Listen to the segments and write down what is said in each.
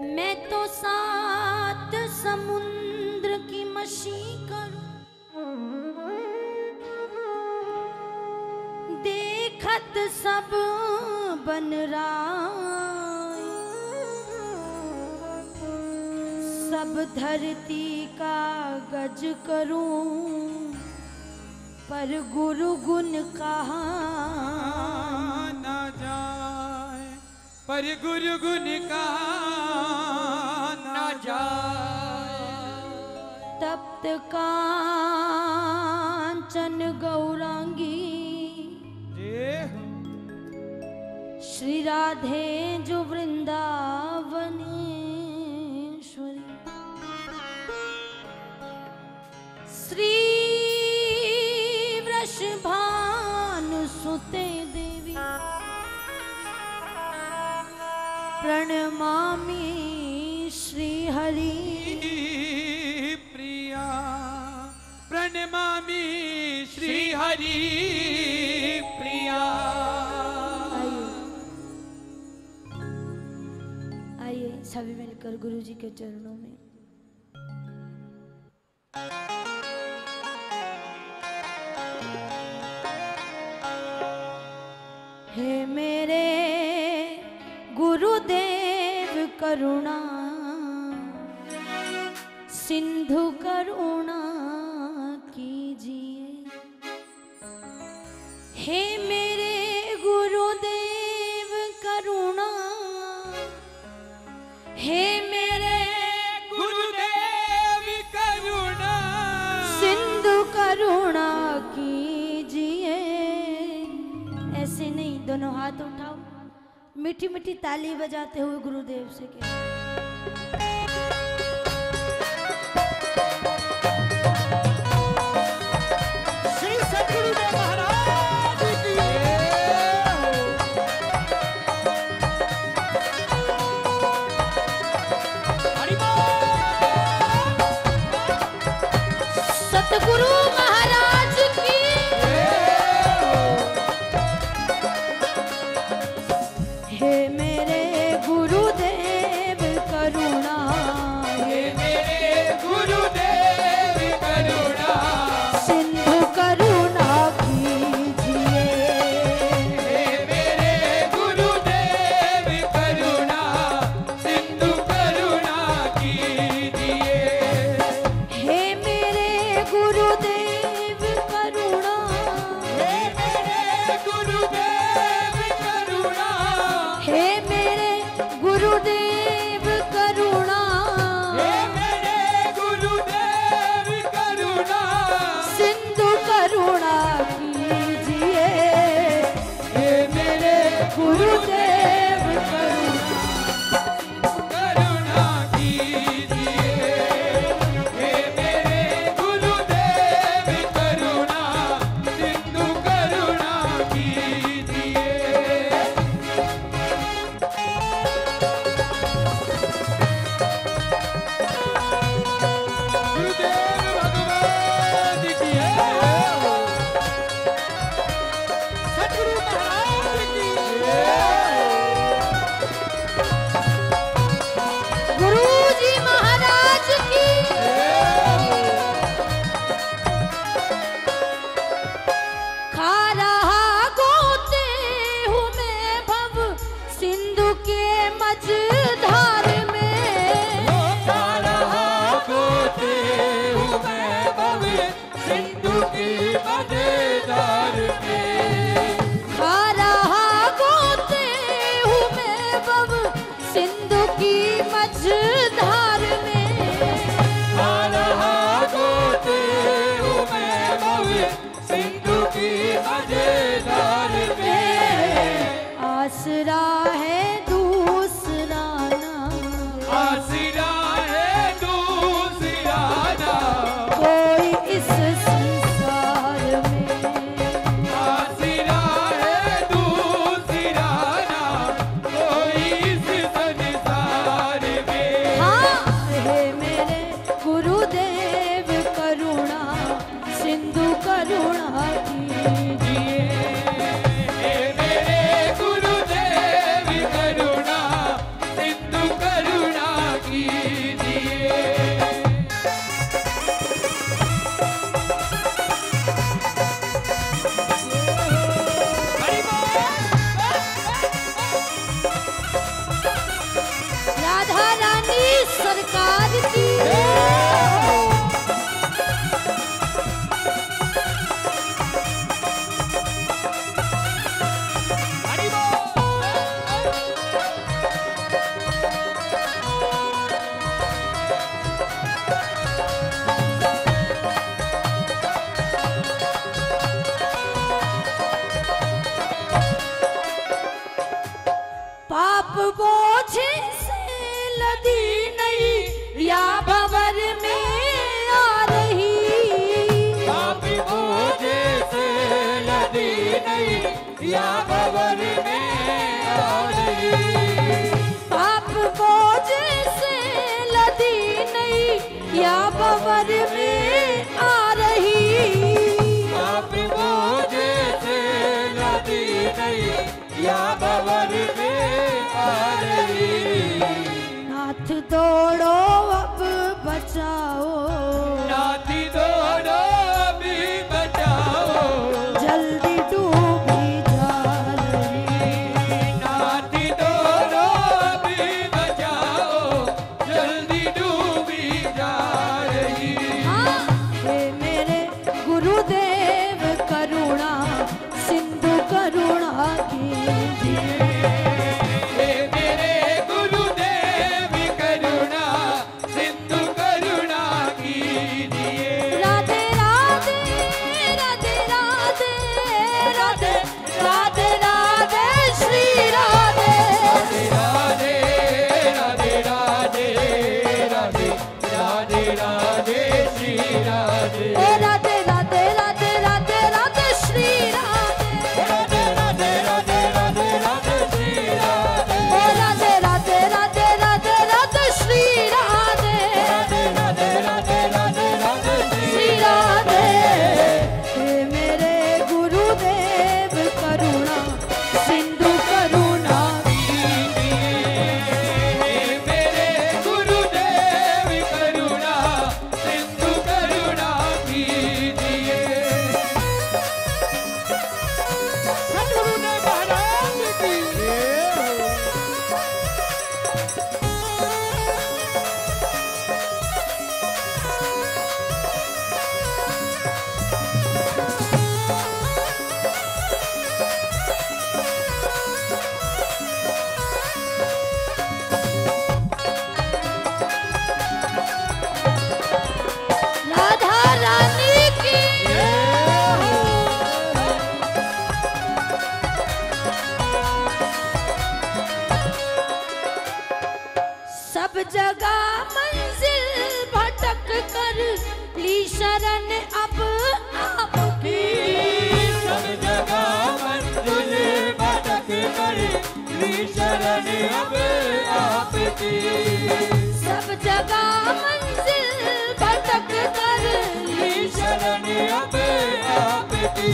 मैं तो सात समुद्र की मशी करूं, देखत सब बन राय, सब धरती का गज करूं, पर गुरु गुण कहा ना जाए, पर गुरु गुण कहा ना जाए। तप्त कांचन गौरांगी श्री राधे जो वृंदावनेश्वरी, श्री वृषभानुसुते देवी प्रणमामि श्री हरि प्रिया, प्रणमामि श्री हरि प्रिया। आइए सभी मिलकर गुरु जी के चरणों में हे मेरे गुरुदेव करुणा सिंधु करुणा कीजिए, हे मेरे गुरुदेव करुणा, हे मेरे गुरुदेव करुणा सिंधु करुणा कीजिए। ऐसे नहीं, दोनों हाथ उठाओ, मीठी मीठी ताली बजाते हुए गुरुदेव से कहें। श्री सद्गुरुदेव महाराज की हरि बोल। सतगुरु महाराज की हे मेरे गुरुदेव करुणा भंवर में आ रही। आप मुझे से नदी नहीं या भंवर में आ रही। नाथ दौड़ो अब बचाओ, नाथी दौड़ो अभी बचाओ, जल्दी डूबी जा रही। नाथी दौड़ो अभी बचाओ, जल्दी डूबी जा रही। हाँ, हे मेरे गुरुदेव करुणा सिंधु करुणा कीजिए। हे मेरे गुरुदेव करुणा सिंधु करुणा कीजिए। राधे राधे राधे राधे राधे राधे राधे श्री राधे। राधे राधे राधे राधे राधे राधे श्री राधे। ओ राधे राधे राधे राधे राधे श्री राधे। राधे राधे राधे राधे राधे श्री राधे। ओ राधे राधे राधे राधे राधे श्री राधे। राधे राधे राधे राधे श्री श्री राधे। हे मेरे गुरुदेव करुणा सिंधु करुणा। हे मेरे गुरुदेव करुणा सिंधु करुणा कीजिए। सतगुरु ने महाराज की राधा रानी की सब जगह मंजिल भटक कर ली शरण अब आपकी। सब जगह मंजिल भटक कर ली शरण अब आपकी। सब जगह मंजिल भटक कर ली शरण अब आपकी।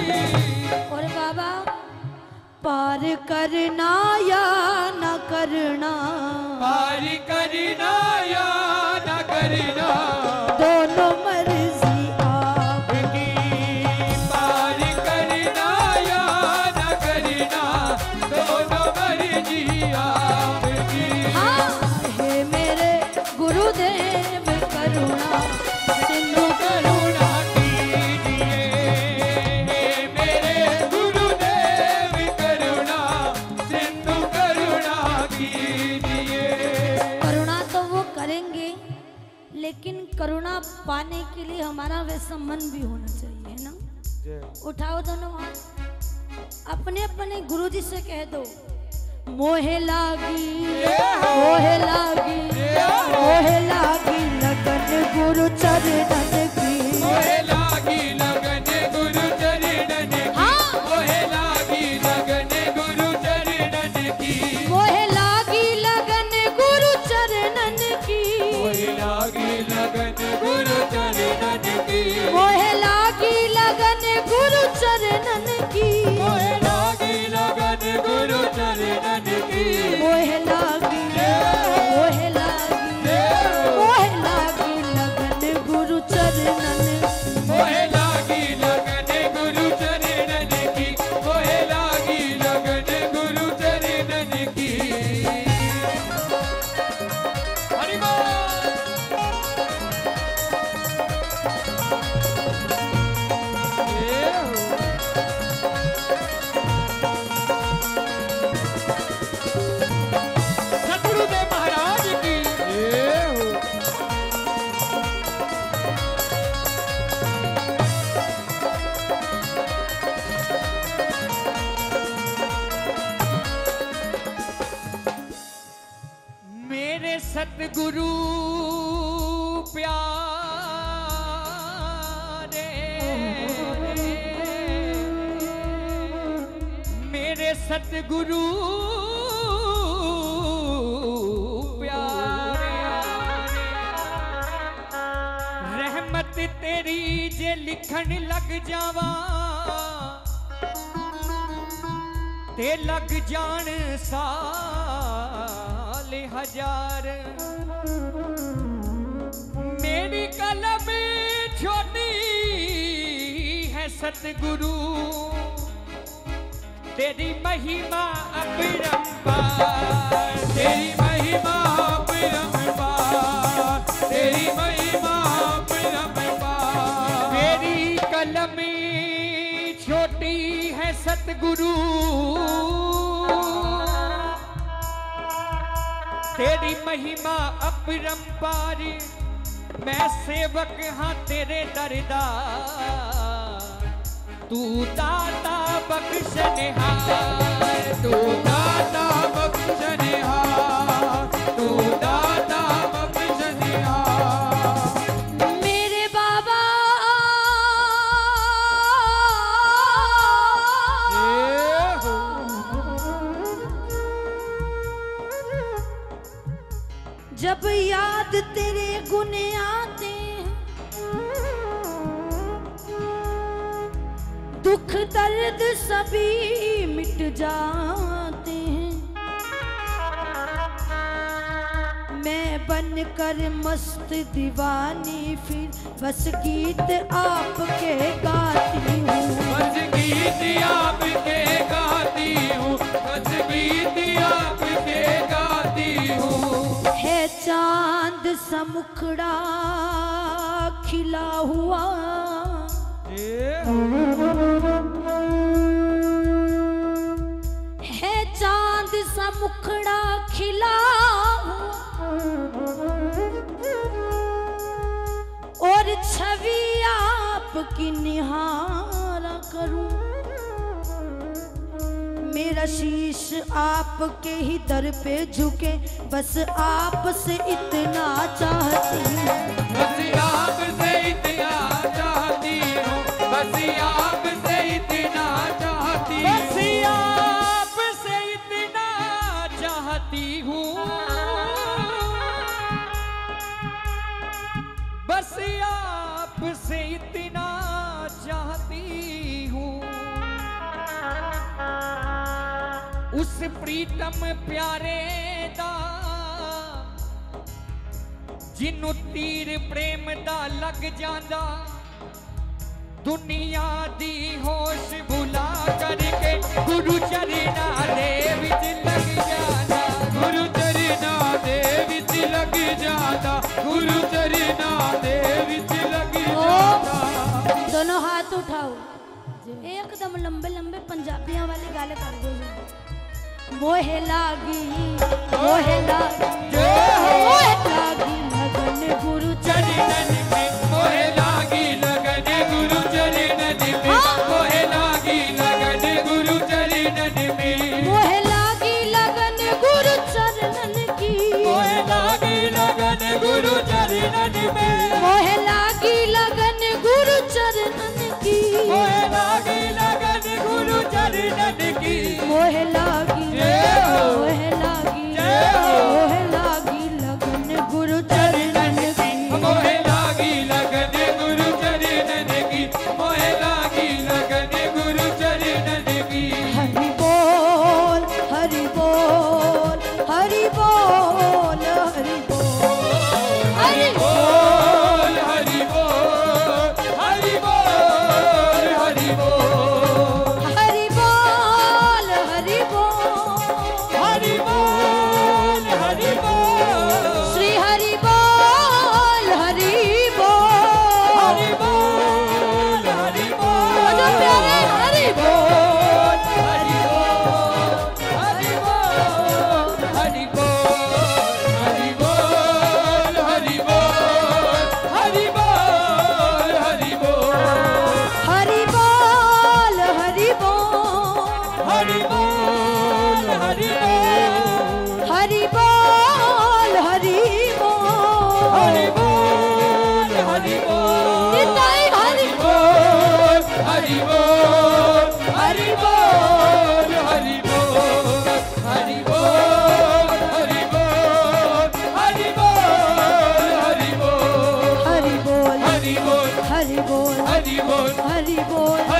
और बाबा पार करना या न करना पार करना या न करना दोनों मर्जी आपकी। पार करना या न करना दोनों मर्जी आपकी। हाँ, हे मेरे गुरुदेव करुणा सिंधु करुणा कीजिए। हे मेरे गुरुदेव करुणा सिंधु करुणा कीजिए। करुणा तो वो करेंगे, लेकिन करुणा पाने के लिए हमारा वैसा मन भी होना चाहिए, है ना। उठाओ दोनों हाथ, अपने अपने गुरुजी से कह दो, मोहे लागी मोहे लागी मोहे लागी लगन गुरु चरणन की। मोहे लागी लगन गुरु चरणन की। हाँ। मोहे लागी लगन गुरु चरणन की। मोहे लागी लगन गुरु चरणन की। मोहे लागी लगन गुरु चरणन की। मोहे लागी लगन गुरु चरणन की। मोहे लागी लगन गुरु चरणन की। मोहे लागी मोहे लागी मोहे लागी लगन गुरु चरणन। मोहे लागी लगन गुरु चरणन की। मोहे लागी लगन गुरु चरणन की। हरि बोल। सतगुरुदेव महाराज की मेरे सतगुरु प्यारे। मेरे सतगुरु प्यारे। तेरी जे लिखन लग जावा ते लग जान साल हजार। मेरी कलम छोटी है सतगुरु तेरी महिमा अपरंपार, तेरी महिमा अपरंपार, तेरी महिमा अपरंपार। मेरी कलम छोटी है सतगुरु तेरी महिमा अपरंपार। मैं सेवक हाँ तेरे दरदार, तू दाता बख्शनिहार, तू दाता बख्शनिहार, तू दाता बख्शनिहार। मेरे बाबा जब याद तेरे गुण आते हैं, दुख दर्द सभी मिट जाते हैं। मैं बनकर मस्त दीवानी फिर बस गीत आपके गाती हूँ, बस गीत आपके गाती हूँ, बस गीत आपके गाती हूँ। है चांद सा मुखड़ा खिला हुआ, है चांद सा मुखड़ा खिला हुआ, और छवि आपकी निहारा करूं। मेरा शीश आपके ही दर पे झुके, बस आपसे इतना चाहती हूँ, बस आपसे इतना चाहती हूँ, बस आपसे इतना चाहती हूँ, बस आपसे इतना चाहती हूँ, बस आपसे इतना चाहती हूँ। उस प्रीतम प्यारे दा जिन्नू तीर प्रेम दा लग जांदा, दुनिया दी होश भुला करके गुरु चरना दे विच लग जांदा, गुरु चरना दे विच लग जांदा, गुरु चरना दे विच लग जांदा। दोनों हाथ उठाओ, एकदम लंबे लंबे पंजाबियां वाली गाले कर दो। मोहे लागी मोहे लागी मोहे लागी लगन गुरु चरणन में, मोहे लागी लगन गुरु चरणन में, मोहे लागी लगन गुरु चरणन में, मोहे लागी लगन गुरु चरणन की, मोहे लागी लगन गुरु चरणन में, मोहे लागी लगन गुरु चरणन की, मोहे लागी लगन गुरु चरणन की, मोहे लागी जय हो, मोहे लागी जय हो, मोहे